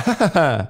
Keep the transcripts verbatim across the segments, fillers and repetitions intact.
I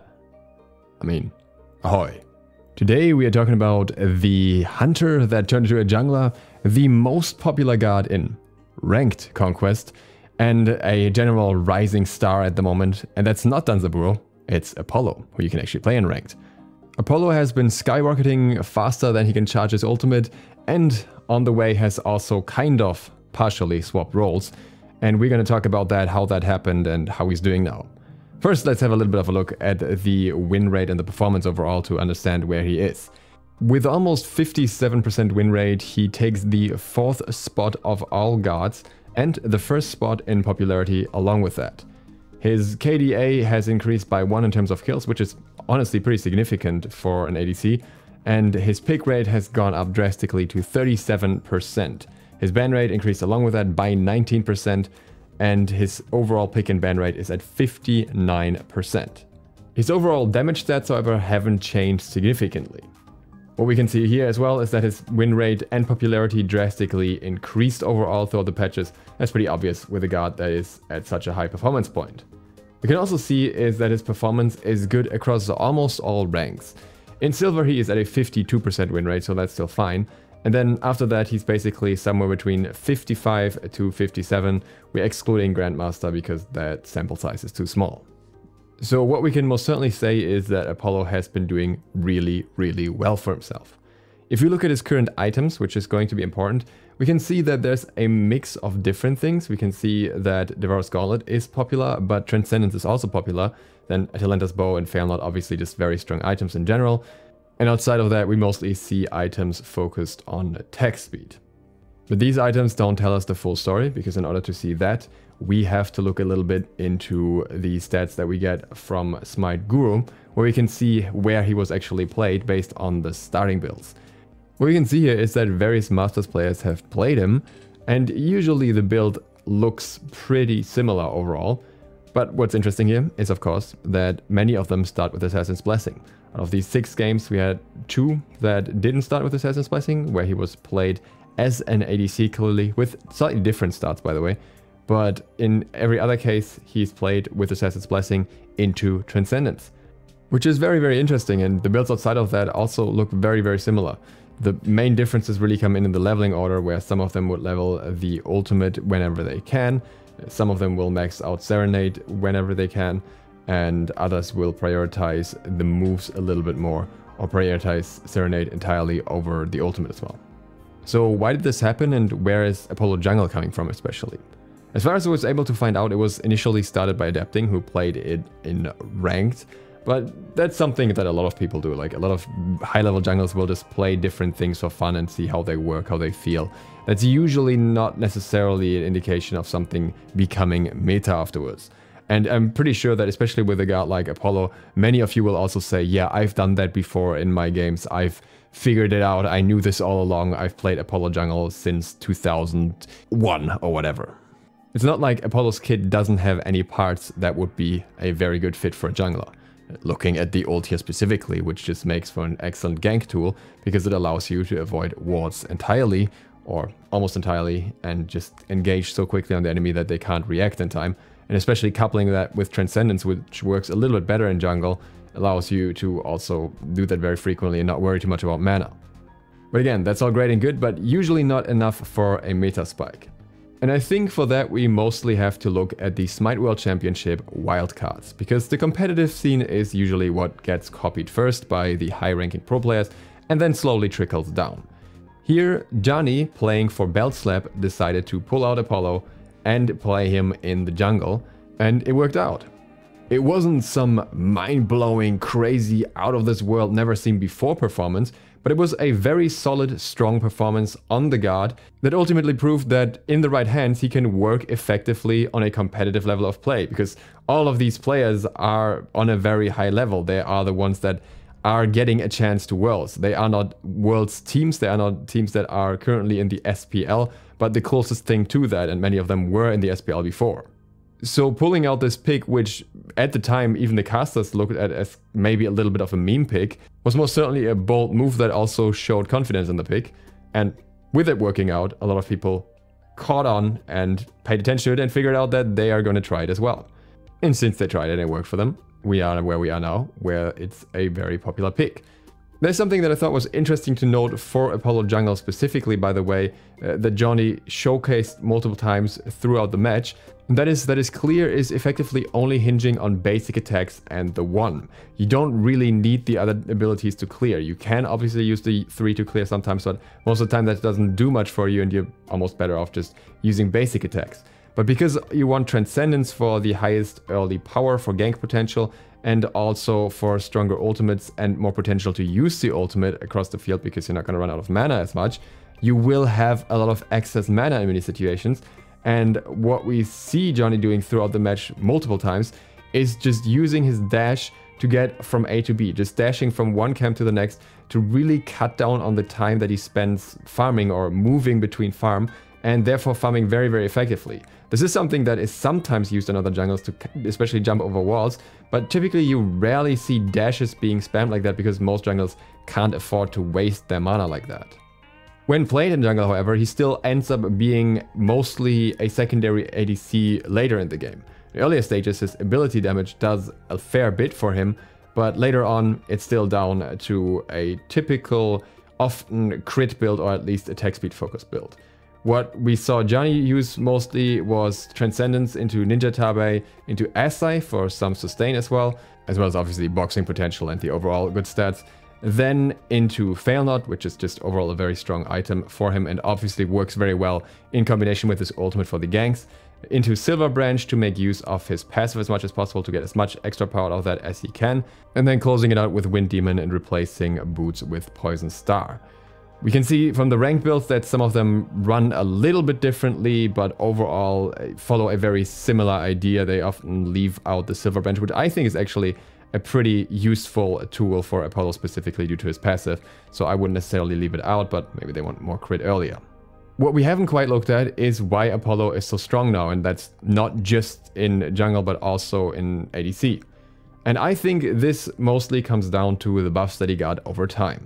mean, ahoy. Today we are talking about the hunter that turned into a jungler, the most popular god in ranked conquest, and a general rising star at the moment, and that's not Danzaburou, it's Apollo, who you can actually play in ranked. Apollo has been skyrocketing faster than he can charge his ultimate, and on the way has also kind of partially swapped roles, and we're going to talk about that, how that happened, and how he's doing now. First, let's have a little bit of a look at the win rate and the performance overall to understand where he is. With almost fifty-seven percent win rate, he takes the fourth spot of all gods and the first spot in popularity along with that. His K D A has increased by one in terms of kills, which is honestly pretty significant for an A D C, and his pick rate has gone up drastically to thirty-seven percent. His ban rate increased along with that by nineteen percent, and his overall pick and ban rate is at fifty-nine percent. His overall damage stats, however, haven't changed significantly. What we can see here as well is that his win rate and popularity drastically increased overall throughout the patches. That's pretty obvious with a god that is at such a high performance point. We can also see is that his performance is good across almost all ranks. In silver he is at a fifty-two percent win rate, so that's still fine. And then after that he's basically somewhere between fifty-five to fifty-seven. We're excluding Grandmaster because that sample size is too small. So what we can most certainly say is that Apollo has been doing really, really well for himself. If you look at his current items, which is going to be important, we can see that there's a mix of different things. We can see that Devourer's Gauntlet is popular, but Transcendence is also popular. Then Atalanta's Bow and Failnaught, obviously just very strong items in general. And outside of that, we mostly see items focused on attack speed. But these items don't tell us the full story, because in order to see that, we have to look a little bit into the stats that we get from Smite Guru, where we can see where he was actually played based on the starting builds. What we can see here is that various Masters players have played him, and usually the build looks pretty similar overall. But what's interesting here is, of course, that many of them start with Assassin's Blessing. Out of these six games, we had two that didn't start with Assassin's Blessing, where he was played as an A D C clearly, with slightly different starts, by the way. But in every other case, he's played with Assassin's Blessing into Transcendence, which is very, very interesting, and the builds outside of that also look very, very similar. The main differences really come in in the leveling order, where some of them would level the ultimate whenever they can, some of them will max out Serenade whenever they can, and others will prioritize the moves a little bit more, or prioritize Serenade entirely over the ultimate as well. So why did this happen, and where is Apollo Jungle coming from especially? As far as I was able to find out, it was initially started by Adapting, who played it in ranked, but that's something that a lot of people do. Like, a lot of high-level junglers will just play different things for fun and see how they work, how they feel. That's usually not necessarily an indication of something becoming meta afterwards. And I'm pretty sure that, especially with a god like Apollo, many of you will also say, yeah, I've done that before in my games, I've figured it out, I knew this all along, I've played Apollo Jungle since two thousand one or whatever. It's not like Apollo's kit doesn't have any parts that would be a very good fit for a jungler. Looking at the ult here specifically, which just makes for an excellent gank tool, because it allows you to avoid wards entirely, or almost entirely, and just engage so quickly on the enemy that they can't react in time. And especially coupling that with Transcendence, which works a little bit better in jungle, allows you to also do that very frequently and not worry too much about mana. But again, that's all great and good, but usually not enough for a meta spike. And I think for that we mostly have to look at the Smite World Championship wildcards, because the competitive scene is usually what gets copied first by the high-ranking pro players and then slowly trickles down. Here, Johnny, playing for Beltslap, decided to pull out Apollo and play him in the jungle, and it worked out. It wasn't some mind-blowing, crazy, out-of-this-world, never-seen-before performance, but it was a very solid, strong performance on the god that ultimately proved that in the right hands he can work effectively on a competitive level of play, because all of these players are on a very high level. They are the ones that are getting a chance to Worlds. They are not Worlds teams, they are not teams that are currently in the S P L, but the closest thing to that, and many of them were in the S P L before. So pulling out this pick, which at the time even the casters looked at as maybe a little bit of a meme pick, was most certainly a bold move that also showed confidence in the pick. And with it working out, a lot of people caught on and paid attention to it and figured out that they are going to try it as well. And since they tried it and it worked for them, we are where we are now, where it's a very popular pick. There's something that I thought was interesting to note for Apollo Jungle specifically, by the way, uh, that Johnny showcased multiple times throughout the match. And that is, that is clear is effectively only hinging on basic attacks and the one. You don't really need the other abilities to clear. You can obviously use the three to clear sometimes, but most of the time that doesn't do much for you and you're almost better off just using basic attacks. But because you want Transcendence for the highest early power, for gank potential, and also for stronger ultimates and more potential to use the ultimate across the field because you're not going to run out of mana as much, you will have a lot of excess mana in many situations. And what we see Johnny doing throughout the match multiple times is just using his dash to get from A to B, just dashing from one camp to the next to really cut down on the time that he spends farming or moving between farm, and therefore farming very, very effectively. This is something that is sometimes used in other jungles to especially jump over walls, but typically you rarely see dashes being spammed like that because most jungles can't afford to waste their mana like that. When played in jungle, however, he still ends up being mostly a secondary A D C later in the game. In earlier stages, his ability damage does a fair bit for him, but later on it's still down to a typical, often crit build or at least attack speed focus build. What we saw Johnny use mostly was Transcendence into Ninja Tabe, into Asai for some sustain as well, as well as obviously boxing potential and the overall good stats. Then into Fail Not, which is just overall a very strong item for him and obviously works very well in combination with his ultimate for the ganks. Into Silver Branch to make use of his passive as much as possible to get as much extra power out of that as he can. And then closing it out with Wind Demon and replacing Boots with Poison Star. We can see from the ranked builds that some of them run a little bit differently, but overall follow a very similar idea. They often leave out the Silver Branch, which I think is actually a pretty useful tool for Apollo specifically due to his passive. So I wouldn't necessarily leave it out, but maybe they want more crit earlier. What we haven't quite looked at is why Apollo is so strong now, and that's not just in jungle, but also in A D C. And I think this mostly comes down to the buffs that he got over time.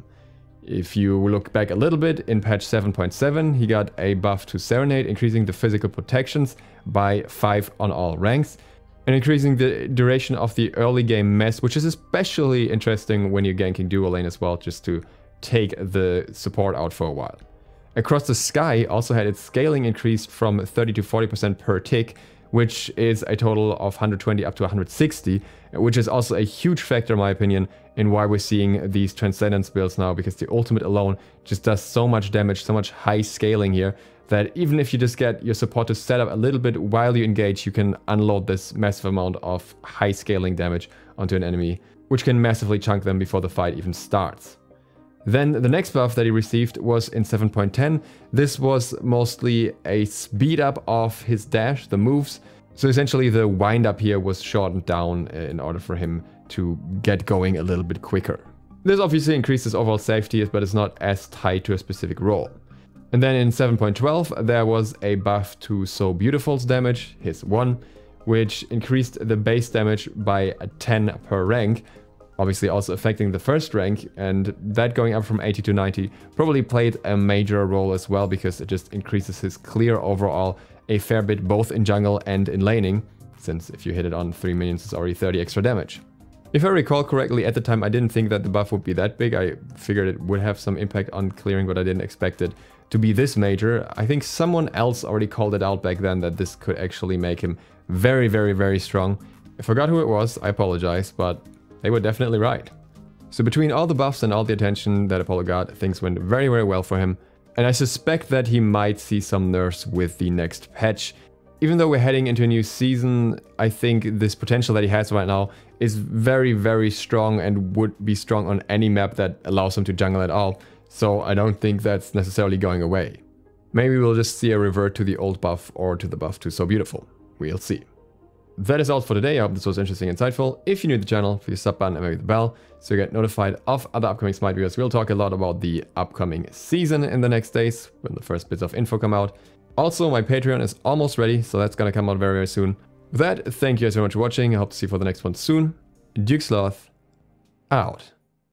If you look back a little bit, in patch seven point seven, he got a buff to Serenade, increasing the physical protections by five on all ranks, and increasing the duration of the early game mess, which is especially interesting when you're ganking duo lane as well, just to take the support out for a while. Across the Sky also had its scaling increased from thirty to forty percent per tick, which is a total of one hundred twenty up to one hundred sixty, which is also a huge factor in my opinion in why we're seeing these Transcendence builds now, because the ultimate alone just does so much damage, so much high scaling here, that even if you just get your support to set up a little bit while you engage, you can unload this massive amount of high scaling damage onto an enemy, which can massively chunk them before the fight even starts. Then the next buff that he received was in seven point ten. This was mostly a speed up of his dash, the moves. So essentially the wind up here was shortened down in order for him to get going a little bit quicker. This obviously increases overall safety, but it's not as tied to a specific role. And then in seven point twelve, there was a buff to So Beautiful's damage, his one, which increased the base damage by a ten per rank, obviously also affecting the first rank, and that going up from eighty to ninety probably played a major role as well, because it just increases his clear overall a fair bit both in jungle and in laning, since if you hit it on three minions it's already thirty extra damage. If I recall correctly, at the time I didn't think that the buff would be that big. I figured it would have some impact on clearing, but I didn't expect it to be this major. I think someone else already called it out back then that this could actually make him very, very, very strong. I forgot who it was, I apologize, but they were definitely right. So between all the buffs and all the attention that Apollo got, things went very, very well for him. And I suspect that he might see some nerfs with the next patch. Even though we're heading into a new season, I think this potential that he has right now is very, very strong and would be strong on any map that allows him to jungle at all. So I don't think that's necessarily going away. Maybe we'll just see a revert to the old buff or to the buff to So Beautiful. We'll see. That is all for today. I hope this was interesting and insightful. If you're new to the channel, please sub button and maybe the bell so you get notified of other upcoming Smite videos. We'll talk a lot about the upcoming season in the next days when the first bits of info come out. Also, my Patreon is almost ready, so that's gonna come out very, very soon. With that, thank you guys very much for watching. I hope to see you for the next one soon. Duke Sloth, out.